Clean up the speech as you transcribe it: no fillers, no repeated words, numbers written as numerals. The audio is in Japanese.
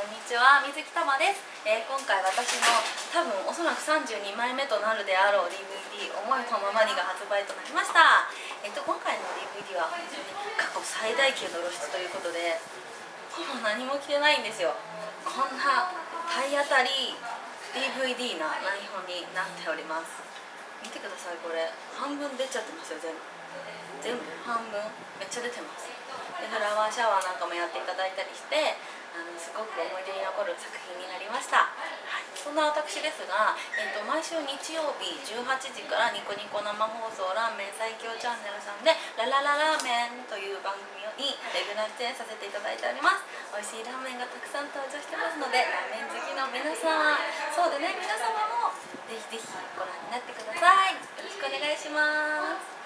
こんにちは、水木たまです。今回私の多分おそらく32枚目となるであろう DVD「思いのままに」が発売となりました。今回の DVD は本当に過去最大級の露出ということで、ほぼ何も着てないんですよ。こんな体当たり DVD な内容になっております。見てください、これ半分出ちゃってますよ。全部半分めっちゃ出てます。でフラワーシャワーなんかもやっていただいたりして、すごく思い出に残る作品になりました。はい、そんな私ですが、毎週日曜日18時からニコニコ生放送ラーメン最強チャンネルさんでララララーメンという番組にレギュラー出演させていただいております。美味しいラーメンがたくさん登場してますので、ラーメン好きの皆さん、そうでね、皆様もぜひぜひご覧になってください。よろしくお願いします。